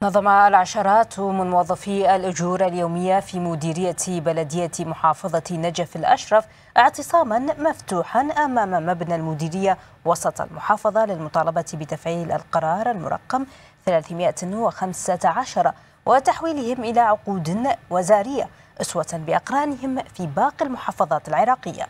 نظم العشرات من موظفي الأجور اليومية في مديرية بلدية محافظة نجف الأشرف اعتصاما مفتوحا أمام مبنى المديرية وسط المحافظة للمطالبة بتفعيل القرار المرقم 315 وتحويلهم إلى عقود وزارية أسوة بأقرانهم في باقي المحافظات العراقية.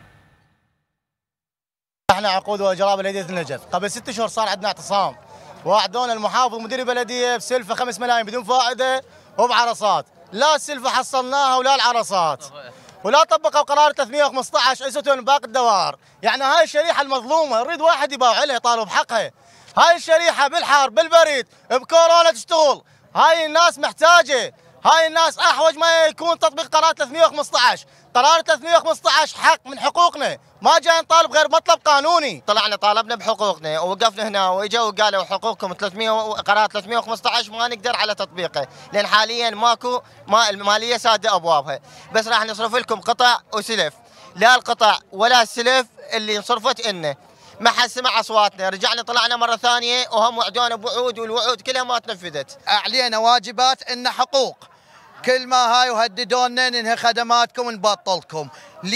احنا عقود واجراء بلدية النجف قبل 6 شهور صار عندنا اعتصام، وعدونا المحافظ ومدير البلديه بسلفه 5 ملايين بدون فائده وبعرصات، لا السلفه حصلناها ولا العرصات، ولا طبقوا قرار 315 اسوة باقي الدوائر. يعني هاي الشريحه المظلومه نريد واحد يباوع لها يطالب بحقها. هاي الشريحه بالحر بالبريد بكورونا تشتغل، هاي الناس محتاجه، هاي الناس احوج ما يكون تطبيق قرار 315. قرار 315 حق من حقوقنا، ما جاي نطالب غير مطلب قانوني. طلعنا طالبنا بحقوقنا ووقفنا هنا واجوا وقالوا حقوقكم 300 قرار 315 ما نقدر على تطبيقه، لان حاليا ماكو الماليه ساده ابوابها، بس راح نصرف لكم قطع وسلف، لا القطع ولا السلف اللي انصرفت لنا. ما حد سمع اصواتنا، رجعنا طلعنا مره ثانيه وهم وعدونا بوعود والوعود كلها ما تنفذت. علينا واجبات ان حقوق، كل ما هاي وهددونا ننهي خدماتكم ونبطلكم.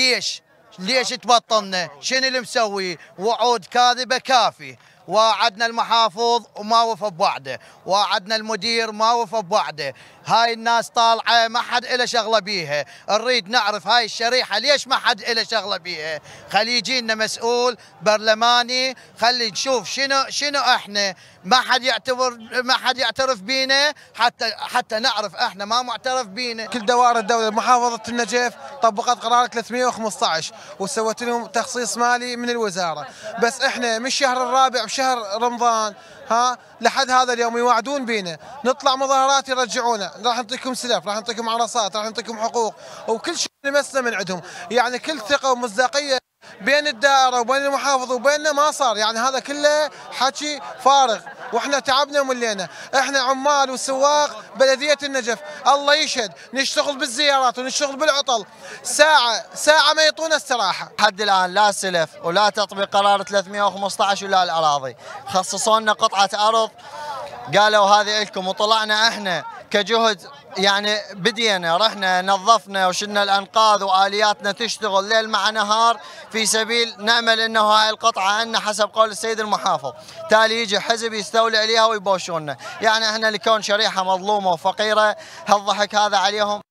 ليش تبطلنا؟ شنو اللي مسوي؟ وعود كاذبه كافي. وعدنا المحافظ وما وفى بوعده، وعدنا المدير ما وفى بوعده. هاي الناس طالعه ما حد له شغله بيها، نريد نعرف هاي الشريحه ليش ما حد له شغله بيها. خلي يجينا مسؤول برلماني، خلي نشوف شنو احنا، ما حد يعترف بينا حتى نعرف احنا ما معترف بينا. كل دوائر الدوله محافظه النجف طبقت قرار 315 وسوت لهم تخصيص مالي من الوزاره، بس احنا من الشهر الرابع بشهر رمضان لحد هذا اليوم يوعدون بينا نطلع مظاهرات يرجعونا، راح نعطيكم سلف، راح نعطيكم عرصات، راح نعطيكم حقوق، وكل شيء لمسنا من عندهم. يعني كل ثقه ومصداقيه بين الدائره وبين المحافظ وبيننا ما صار، يعني هذا كله حكي فارغ، واحنا تعبنا وملينا. احنا عمال وسواق بلديه النجف، الله يشهد نشتغل بالزيارات ونشتغل بالعطل، ساعه ما يعطونا استراحه. لحد الان لا سلف ولا تطبيق قرار 315 ولا الاراضي. خصصوا لنا قطعه ارض قالوا هذه لكم، وطلعنا احنا كجهد يعني بدينا رحنا نظفنا وشلنا الانقاض والياتنا تشتغل ليل مع نهار في سبيل نامل انه هاي القطعه عندنا حسب قول السيد المحافظ، تالي يجي حزب يستولي عليها ويبوشونا. يعني احنا لكون شريحه مظلومه وفقيره هالضحك هذا عليهم.